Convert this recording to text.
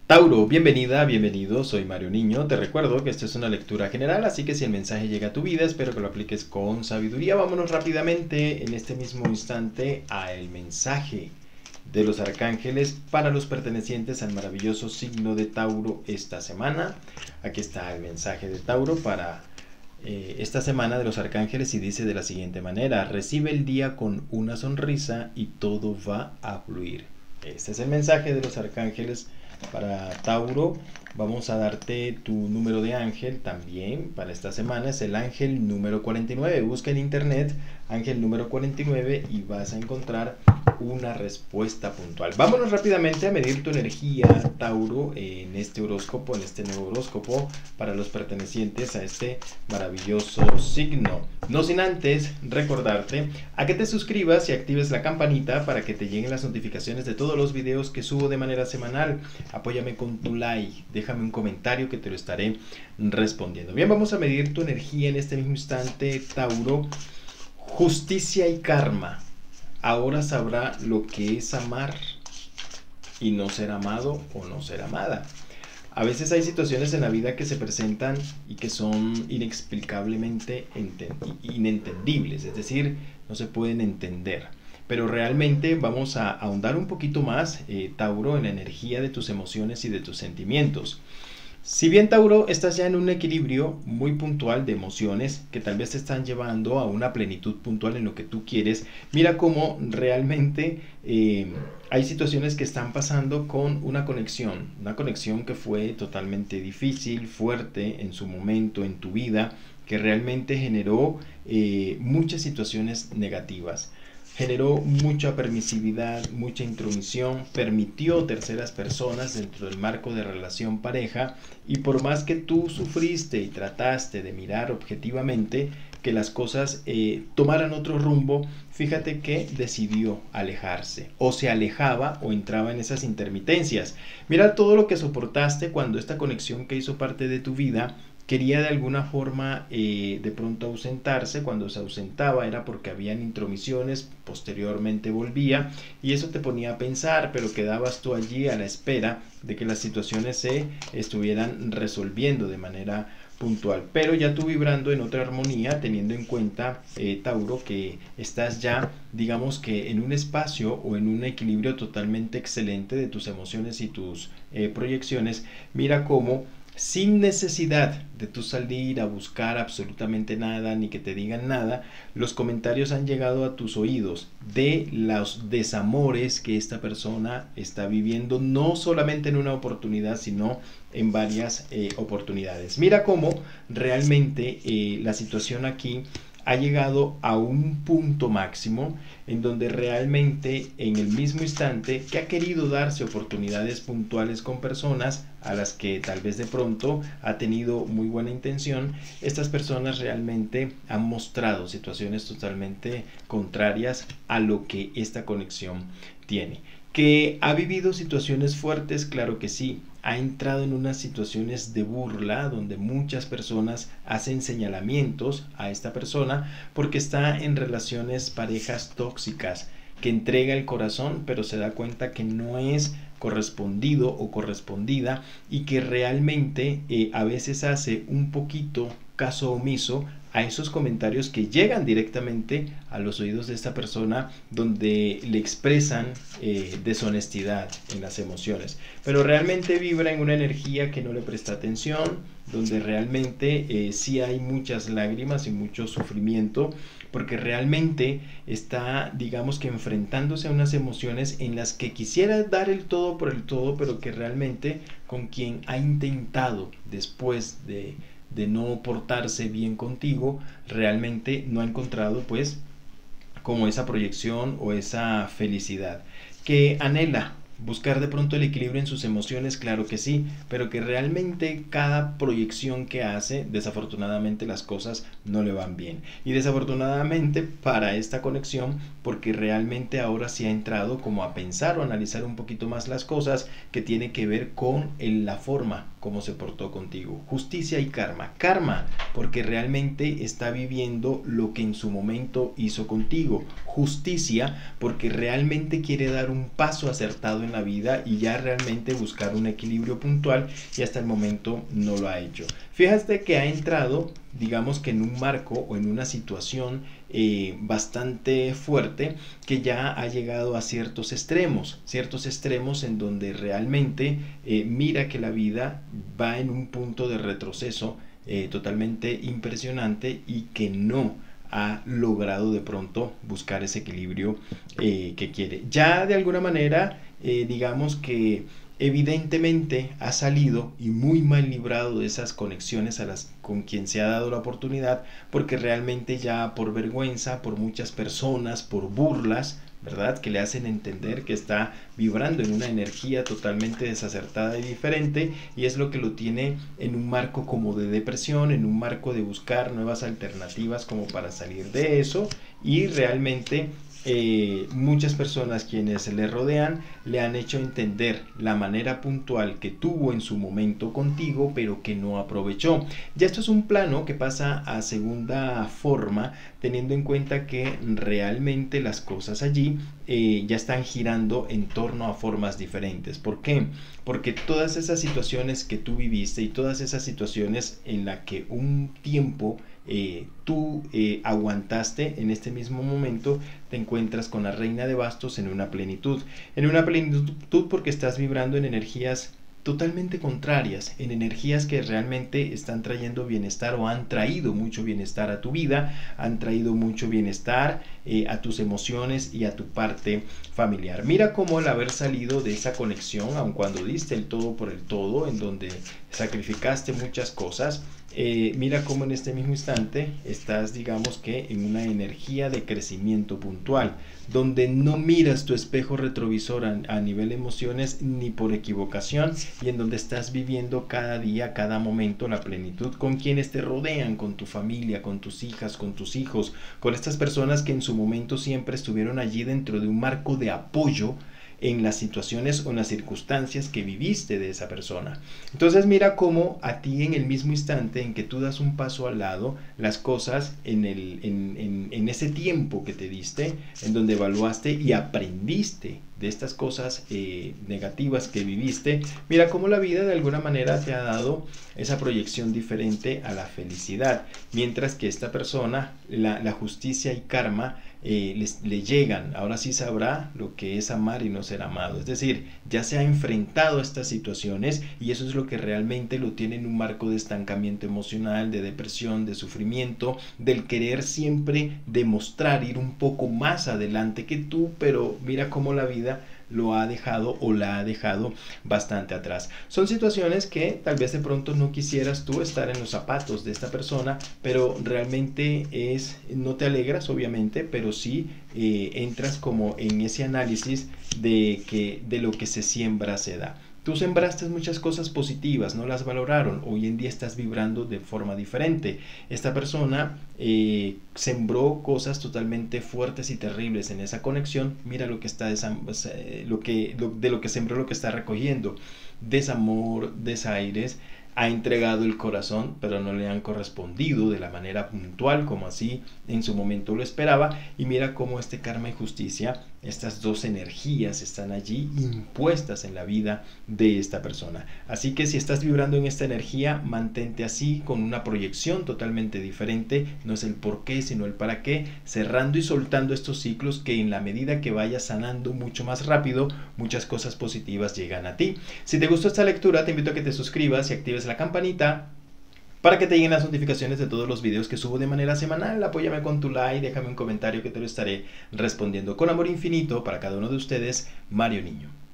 Tauro, bienvenida, bienvenido, soy Mario Niño. Te recuerdo que esto es una lectura general, así que si el mensaje llega a tu vida, espero que lo apliques con sabiduría. Vámonos rápidamente en este mismo instante al mensaje de los arcángeles para los pertenecientes al maravilloso signo de Tauro esta semana. Aquí está el mensaje de Tauro para esta semana de los arcángeles y dice de la siguiente manera: recibe el día con una sonrisa y todo va a fluir. Este es el mensaje de los arcángeles para Tauro. Vamos a darte tu número de ángel también para esta semana. Es el ángel número 49. Busca en internet ángel número 49 y vas a encontrar una respuesta puntual. Vámonos rápidamente a medir tu energía, Tauro, en este horóscopo, en este nuevo horóscopo para los pertenecientes a este maravilloso signo. No sin antes recordarte a que te suscribas y actives la campanita para que te lleguen las notificaciones de todos los videos que subo de manera semanal. Apóyame con tu like, déjame un comentario que te lo estaré respondiendo. Bien, vamos a medir tu energía en este mismo instante, Tauro. Justicia y karma. Ahora sabrá lo que es amar y no ser amado o no ser amada. A veces hay situaciones en la vida que se presentan y que son inexplicablemente inentendibles, es decir, no se pueden entender. Pero realmente vamos a ahondar un poquito más, Tauro, en la energía de tus emociones y de tus sentimientos. Si bien, Tauro, estás ya en un equilibrio muy puntual de emociones que tal vez te están llevando a una plenitud puntual en lo que tú quieres, mira cómo realmente hay situaciones que están pasando con una conexión que fue totalmente difícil, fuerte en su momento en tu vida, que realmente generó muchas situaciones negativas. Generó mucha permisividad, mucha intromisión, permitió terceras personas dentro del marco de relación pareja, y por más que tú sufriste y trataste de mirar objetivamente que las cosas tomaran otro rumbo, fíjate que decidió alejarse, o se alejaba o entraba en esas intermitencias. Mira todo lo que soportaste cuando esta conexión que hizo parte de tu vida quería de alguna forma de pronto ausentarse. Cuando se ausentaba era porque habían intromisiones, posteriormente volvía y eso te ponía a pensar, pero quedabas tú allí a la espera de que las situaciones se estuvieran resolviendo de manera puntual, pero ya tú vibrando en otra armonía, teniendo en cuenta, Tauro, que estás ya, digamos que en un espacio o en un equilibrio totalmente excelente de tus emociones y tus proyecciones. Mira cómo, sin necesidad de tú salir a buscar absolutamente nada ni que te digan nada, los comentarios han llegado a tus oídos de los desamores que esta persona está viviendo, no solamente en una oportunidad, sino en varias oportunidades. Mira cómo realmente la situación aquí ha llegado a un punto máximo en donde realmente en el mismo instante que ha querido darse oportunidades puntuales con personas a las que tal vez de pronto ha tenido muy buena intención, estas personas realmente han mostrado situaciones totalmente contrarias a lo que esta conexión tiene. ¿Que ha vivido situaciones fuertes? Claro que sí. Ha entrado en unas situaciones de burla donde muchas personas hacen señalamientos a esta persona porque está en relaciones parejas tóxicas, que entrega el corazón pero se da cuenta que no es correspondido o correspondida, y que realmente a veces hace un poquito caso omiso a esos comentarios que llegan directamente a los oídos de esta persona, donde le expresan deshonestidad en las emociones, pero realmente vibra en una energía que no le presta atención, donde realmente sí hay muchas lágrimas y mucho sufrimiento, porque realmente está, digamos que enfrentándose a unas emociones en las que quisiera dar el todo por el todo, pero que realmente con quien ha intentado después de no portarse bien contigo, realmente no ha encontrado pues como esa proyección o esa felicidad que anhela. Buscar de pronto el equilibrio en sus emociones, claro que sí, pero que realmente cada proyección que hace, desafortunadamente las cosas no le van bien. Y desafortunadamente para esta conexión, porque realmente ahora sí ha entrado como a pensar o analizar un poquito más las cosas, que tiene que ver con la forma como se portó contigo. Justicia y karma. Karma, porque realmente está viviendo lo que en su momento hizo contigo. Justicia, porque realmente quiere dar un paso acertado en la vida y ya realmente buscar un equilibrio puntual, y hasta el momento no lo ha hecho. Fíjate que ha entrado, digamos que en un marco o en una situación bastante fuerte, que ya ha llegado a ciertos extremos en donde realmente mira que la vida va en un punto de retroceso totalmente impresionante, y que no ha logrado de pronto buscar ese equilibrio que quiere. Ya de alguna manera, digamos que evidentemente ha salido y muy mal librado de esas conexiones con quien se ha dado la oportunidad, porque realmente ya por vergüenza, por muchas personas, por burlas, ¿verdad?, que le hacen entender que está vibrando en una energía totalmente desacertada y diferente, y es lo que lo tiene en un marco como de depresión, en un marco de buscar nuevas alternativas como para salir de eso. Y realmente muchas personas quienes le rodean le han hecho entender la manera puntual que tuvo en su momento contigo, pero que no aprovechó. Ya esto es un plano que pasa a segunda forma, teniendo en cuenta que realmente las cosas allí ya están girando en torno a formas diferentes. ¿Por qué? Porque todas esas situaciones que tú viviste y todas esas situaciones en las que un tiempo tú aguantaste, en este mismo momento te encuentras con la reina de bastos en una plenitud porque estás vibrando en energías totalmente contrarias, en energías que realmente están trayendo bienestar, o han traído mucho bienestar a tu vida, han traído mucho bienestar a tus emociones y a tu parte familiar. Mira cómo al haber salido de esa conexión, aun cuando diste el todo por el todo, en donde sacrificaste muchas cosas, mira cómo en este mismo instante estás, digamos que en una energía de crecimiento puntual, donde no miras tu espejo retrovisor a nivel emociones ni por equivocación, y en donde estás viviendo cada día, cada momento la plenitud con quienes te rodean, con tu familia, con tus hijas, con tus hijos, con estas personas que en su momento siempre estuvieron allí dentro de un marco de apoyo en las situaciones o en las circunstancias que viviste de esa persona. Entonces mira cómo a ti, en el mismo instante en que tú das un paso al lado, las cosas en ese tiempo que te diste, en donde evaluaste y aprendiste de estas cosas negativas que viviste, mira cómo la vida de alguna manera te ha dado esa proyección diferente a la felicidad, mientras que esta persona, la justicia y karma le llegan. Ahora sí sabrá lo que es amar y no ser amado, es decir, ya se ha enfrentado a estas situaciones, y eso es lo que realmente lo tiene en un marco de estancamiento emocional, de depresión, de sufrimiento, del querer siempre demostrar ir un poco más adelante que tú, pero mira cómo la vida lo ha dejado o la ha dejado bastante atrás. Son situaciones que tal vez de pronto no quisieras tú estar en los zapatos de esta persona, pero realmente no te alegras obviamente, pero sí entras como en ese análisis de lo que se siembra se da. Tú sembraste muchas cosas positivas, no las valoraron, hoy en día estás vibrando de forma diferente. Esta persona sembró cosas totalmente fuertes y terribles en esa conexión. Mira lo que está de lo que sembró, lo que está recogiendo: desamor, desaires. Ha entregado el corazón, pero no le han correspondido de la manera puntual como así en su momento lo esperaba. Y mira cómo este karma y justicia, estas dos energías, están allí impuestas en la vida de esta persona. Así que si estás vibrando en esta energía, mantente así, con una proyección totalmente diferente. No es el por qué, sino el para qué, cerrando y soltando estos ciclos, que en la medida que vayas sanando mucho más rápido, muchas cosas positivas llegan a ti. Si te gustó esta lectura, te invito a que te suscribas y actives la campanita para que te lleguen las notificaciones de todos los videos que subo de manera semanal. Apóyame con tu like, déjame un comentario que te lo estaré respondiendo. Con amor infinito para cada uno de ustedes, Mario Niño.